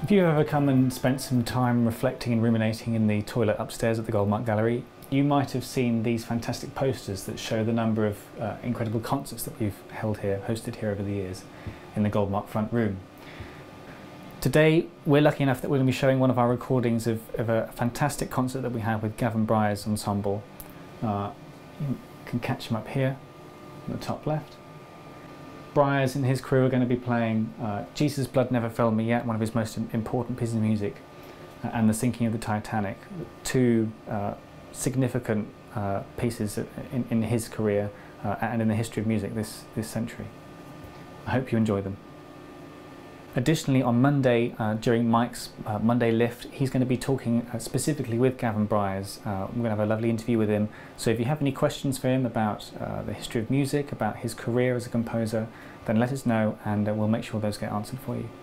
If you've ever come and spent some time reflecting and ruminating in the toilet upstairs at the Goldmark Gallery, you might have seen these fantastic posters that show the number of incredible concerts that we've hosted here over the years in the Goldmark front room. Today we're lucky enough that we're going to be showing one of our recordings of a fantastic concert that we had with Gavin Bryars Ensemble. You can catch him up here in the top left. Bryars and his crew are going to be playing Jesus' Blood Never Failed Me Yet, one of his most important pieces of music, and the Sinking of the Titanic, two significant pieces in his career and in the history of music this century. I hope you enjoy them. Additionally, on Monday, during Mike's Monday Lift, he's going to be talking specifically with Gavin Bryars. We're going to have a lovely interview with him, so if you have any questions for him about the history of music, about his career as a composer, then let us know and we'll make sure those get answered for you.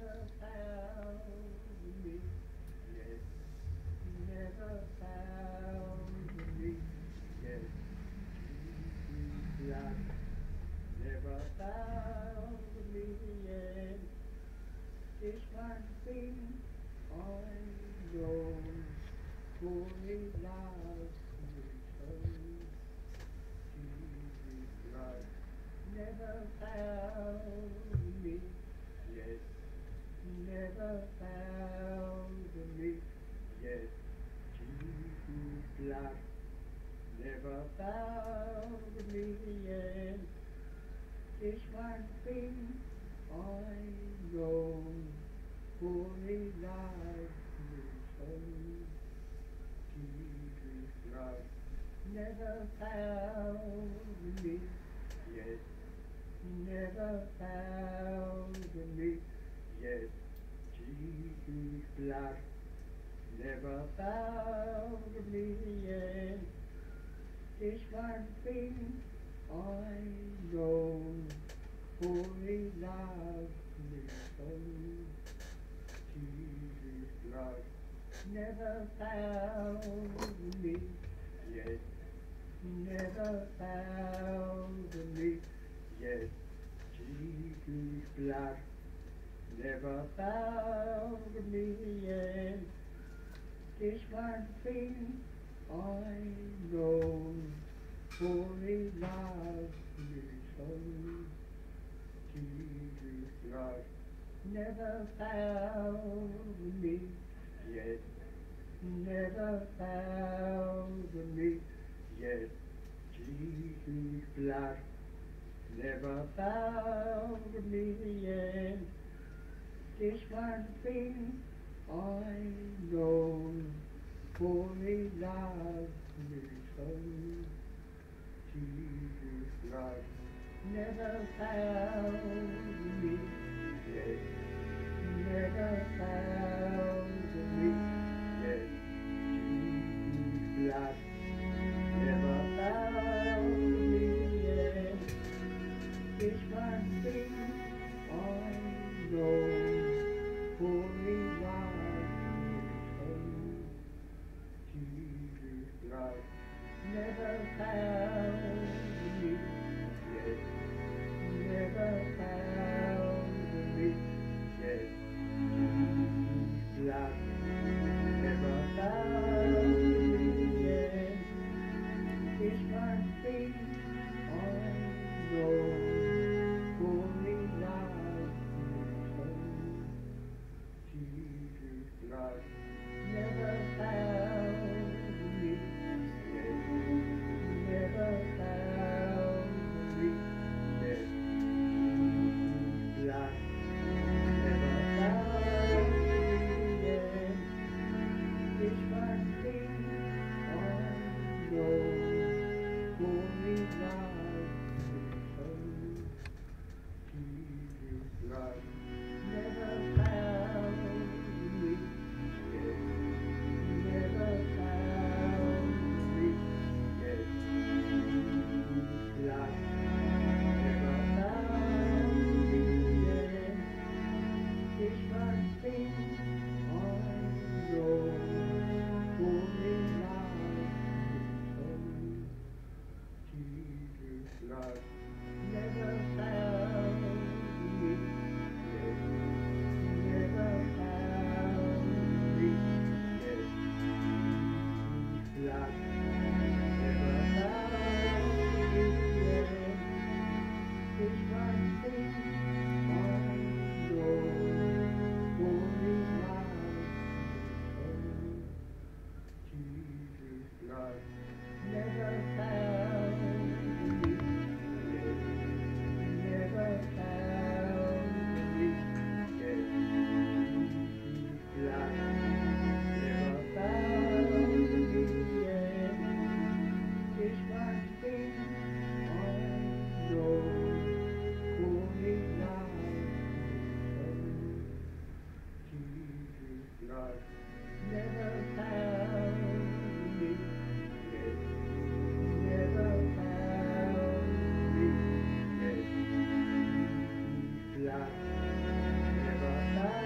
never found me yet, never found me yet. Jesus blood never found me yet. This one thing I know, for His love returns. Jesus blood never found me yet, never found me yet. Jesus blood never found me yet. This one thing I know, for His life returns. Jesus blood never found me yet, never found me yet. Jesus blood never found me yet. This one thing I know, for His love returns. Jesus blood never found me yet, never found me yet. Jesus blood never found me yet. This one thing I know, for His love returns. Jesus blood never found me yet, never found me yet. Jesus blood never found me yet. This one thing I know, for His love returns. Jesus blood never found me yet, never found me yet. Jesus blood never found me yet. This one thing I know, for His love returns. Jesus blood never found me yet, never found me yet. Jesus blood never found me yet. This one thing I know, for His love returns. Jesus blood never found me yet, never found me yet. Jesus blood never found me yet. This one thing I know, for His love returns. Jesus blood never found me yet, never found me yet. Jesus blood never found me yet. This one thing I know, for His love returns. Jesus blood never found me yet, never found me yet. Jesus blood never found me yet. This one thing I know, for His love returns. Jesus blood never found me yet, never found me yet. Jesus blood never found me yet. This one thing I know, for His love returns. Jesus blood never found me yet, never found me yet. Jesus blood never found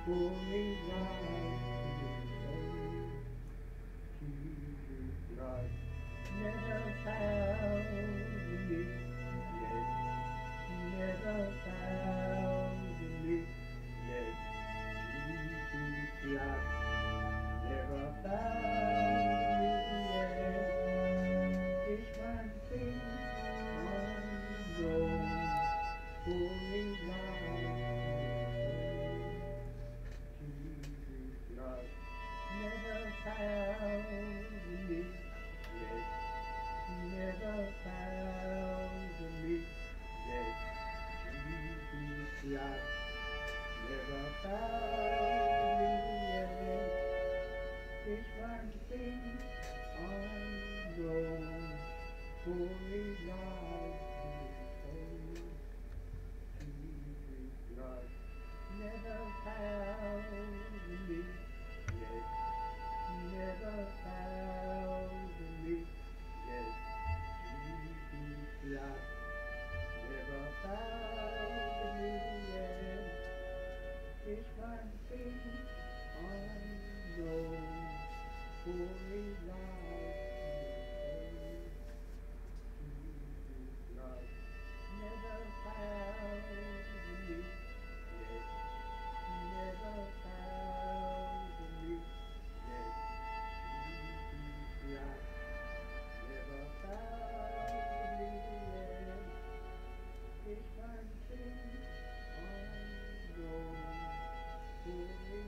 holy light Jesus Christ never found me yet, never found me yet, Jesus Christ never found me yet. It's one thing unknown, holy light Jesus Christ never found me yet, never found me yet, Jesus Christ never found me yet. It's one thing unknown, holy light Jesus Christ never found me yet, never found me yet, Jesus Christ never found me yet. It's one thing unknown, holy light Jesus Christ never found me yet, never found me yet, Jesus Christ never found me yet. It's one thing unknown, holy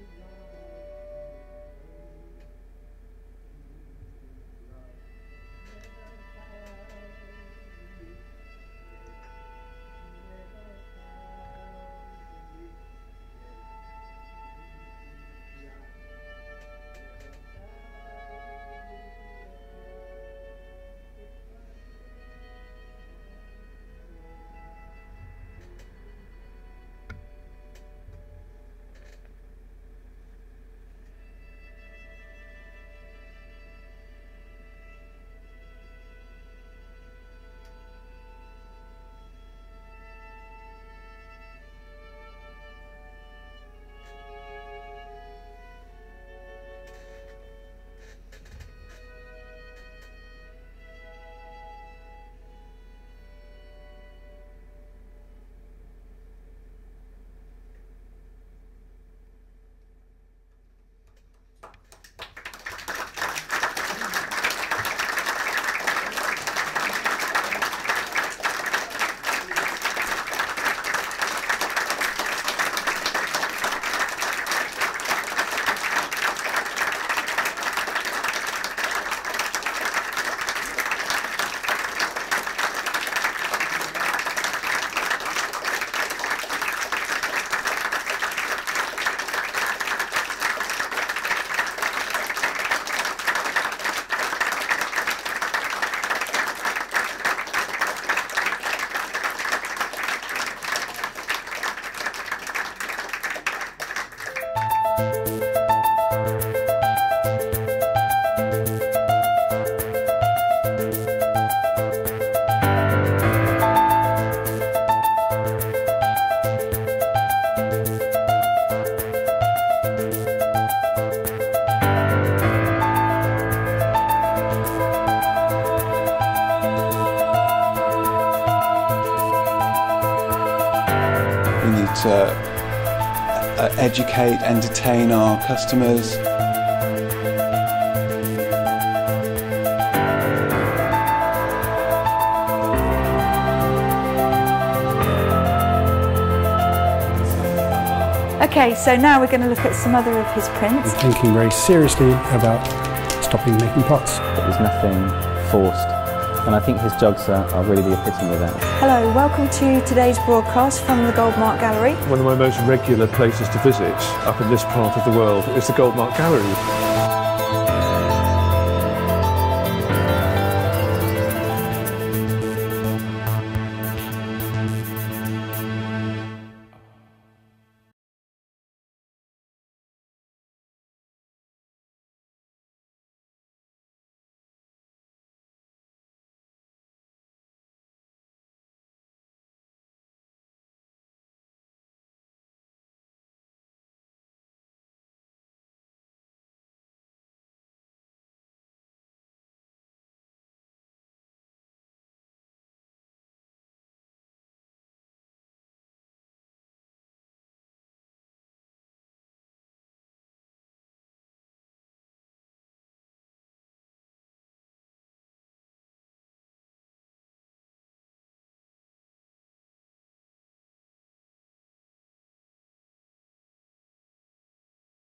We need to educate, entertain our customers. Okay, so now we're going to look at some other of his prints. I'm thinking very seriously about stopping making pots. There's nothing forced, and I think his jogs are really the epitome of that. Hello, welcome to today's broadcast from the Goldmark Gallery. One of my most regular places to visit up in this part of the world is the Goldmark Gallery.